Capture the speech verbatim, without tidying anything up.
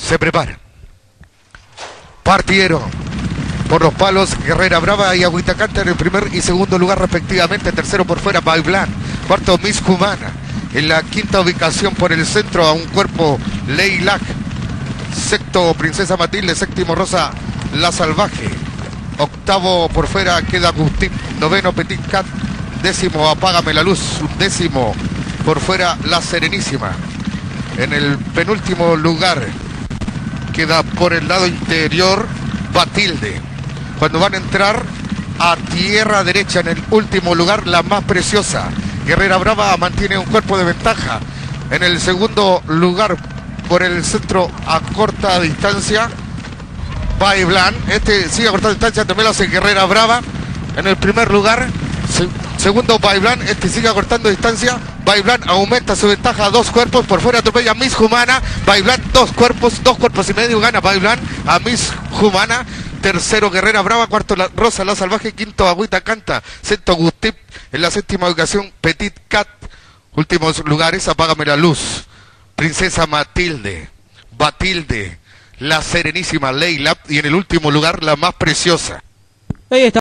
Se prepara. Partieron por los palos Guerrera Brava y Agüita Canta en el primer y segundo lugar respectivamente. Tercero por fuera Bailán. Cuarto Miss Humana. En la quinta ubicación por el centro a un cuerpo Leilac. Sexto Princesa Matilde. Séptimo Rosa La Salvaje. Octavo por fuera queda Gustip. Noveno Petit Cat. Décimo Apágame la Luz. Décimo por fuera La Serenísima. En el penúltimo lugar queda por el lado interior Batilde. Cuando van a entrar a tierra derecha en el último lugar, La Más Preciosa. Guerrera Brava mantiene un cuerpo de ventaja. En el segundo lugar por el centro a corta distancia Bailán. Este sigue a corta distancia, también lo hace Guerrera Brava. En el primer lugar, se, segundo Bailán, este sigue acortando distancia. Bailán aumenta su ventaja a dos cuerpos. Por fuera atropella a Miss Humana. Bailán dos cuerpos, dos cuerpos y medio. Gana Bailán a Miss Humana. Tercero Guerrera Brava. Cuarto la, Rosa La Salvaje. Quinto Agüita Canta. Sexto Gustip. En la séptima ubicación Petit Cat. Últimos lugares Apágame la Luz. Princesa Matilde. Batilde. La Serenísima Leila. Y en el último lugar La Más Preciosa. Ahí está.